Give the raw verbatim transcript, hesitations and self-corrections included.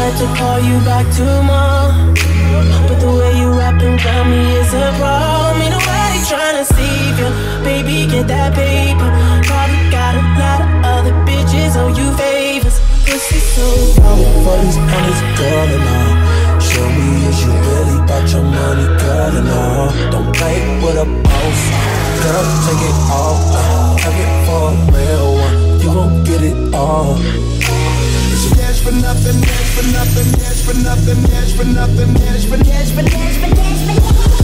meant to call you back tomorrow, but the way you rapping got me is a problem. Ain't nobody tryna save you, baby, get that paper. Probably got a lot of other bitches owe you favors. Pussy so I'm for these honest girl and all. Show me is you really about your money, girl, and all. Don't play with a boss, girl, take it all. Have it for a real one, you gon' get it all. Dash for nothing, dash for nothing, dash for nothing, dash for nothing, dash for, dash for, dash for, dash for, dash for.